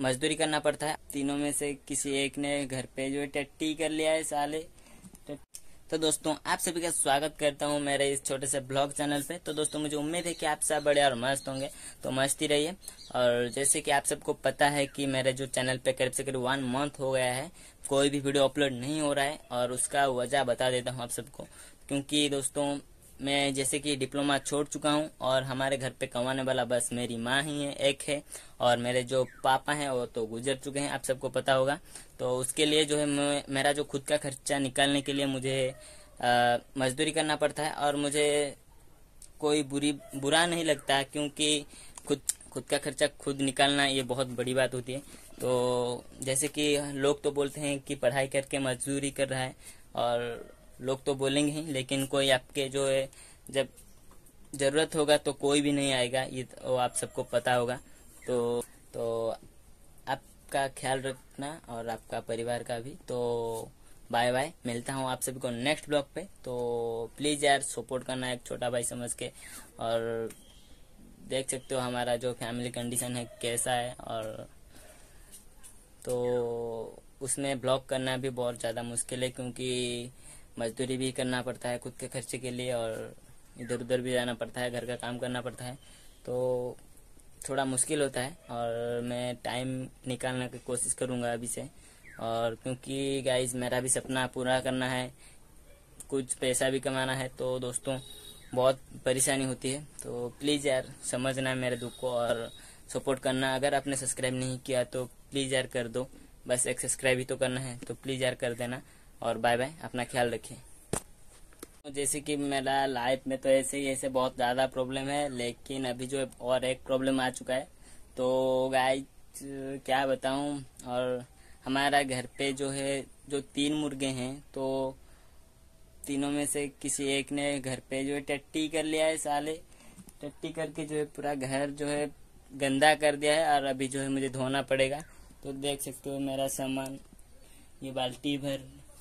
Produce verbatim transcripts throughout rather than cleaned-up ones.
मजदूरी करना पड़ता है। तीनों में से किसी एक ने घर पे जो है टट्टी कर लिया है साले। तो दोस्तों आप सभी का स्वागत करता हूं मेरे इस छोटे से ब्लॉग चैनल पे। तो दोस्तों मुझे उम्मीद है कि आप सब बड़े और मस्त होंगे, तो मस्त ही रहिए। और जैसे कि आप सबको पता है कि मेरे जो चैनल पे करीब से करीब वन मंथ हो गया है कोई भी वीडियो अपलोड नहीं हो रहा है, और उसका वजह बता देता हूँ आप सबको। क्योंकि दोस्तों मैं जैसे कि डिप्लोमा छोड़ चुका हूँ और हमारे घर पे कमाने वाला बस मेरी माँ ही है, एक है, और मेरे जो पापा हैं वो तो गुजर चुके हैं, आप सबको पता होगा। तो उसके लिए जो है मैं मेरा जो खुद का खर्चा निकालने के लिए मुझे आ, मजदूरी करना पड़ता है। और मुझे कोई बुरी बुरा नहीं लगता, क्योंकि खुद खुद का खर्चा खुद निकालना ये बहुत बड़ी बात होती है। तो जैसे कि लोग तो बोलते हैं कि पढ़ाई करके मजदूरी कर रहा है, और लोग तो बोलेंगे ही, लेकिन कोई आपके जो है जब जरूरत होगा तो कोई भी नहीं आएगा, ये तो आप सबको पता होगा। तो तो आपका ख्याल रखना और आपका परिवार का भी। तो बाय बाय, मिलता हूँ आप सभी को नेक्स्ट ब्लॉग पे। तो प्लीज यार सपोर्ट करना एक छोटा भाई समझ के। और देख सकते हो हमारा जो फैमिली कंडीशन है कैसा है, और तो उसमें ब्लॉग करना भी बहुत ज़्यादा मुश्किल है, क्योंकि मजदूरी भी करना पड़ता है खुद के खर्चे के लिए, और इधर उधर भी जाना पड़ता है, घर का काम करना पड़ता है। तो थोड़ा मुश्किल होता है, और मैं टाइम निकालने की कोशिश करूँगा अभी से। और क्योंकि गाइज मेरा भी सपना पूरा करना है, कुछ पैसा भी कमाना है, तो दोस्तों बहुत परेशानी होती है। तो प्लीज़ यार समझना मेरे दुख को और सपोर्ट करना। अगर आपने सब्सक्राइब नहीं किया तो प्लीज़ यार कर दो, बस एक सब्सक्राइब ही तो करना है, तो प्लीज़ यार कर देना। और बाय बाय, अपना ख्याल रखिए। जैसे कि मेरा लाइफ में तो ऐसे ही ऐसे बहुत ज़्यादा प्रॉब्लम है, लेकिन अभी जो और एक प्रॉब्लम आ चुका है, तो गाइस क्या बताऊं। और हमारा घर पे जो है जो तीन मुर्गे हैं, तो तीनों में से किसी एक ने घर पे जो है टट्टी कर लिया है साले। टट्टी करके जो है पूरा घर जो है गंदा कर दिया है, और अभी जो है मुझे धोना पड़ेगा। तो देख सकते हो मेरा सामान, ये बाल्टी भर,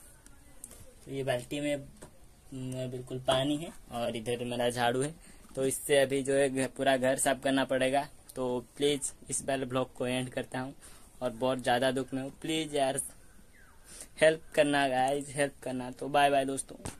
तो ये बाल्टी में बिल्कुल पानी है, और इधर मेरा झाड़ू है। तो इससे अभी जो है पूरा घर साफ करना पड़ेगा। तो प्लीज़ इस वाले ब्लॉग को एंड करता हूँ, और बहुत ज़्यादा दुख में हूँ। प्लीज़ यार हेल्प करना गाइज, हेल्प करना। तो बाय बाय दोस्तों।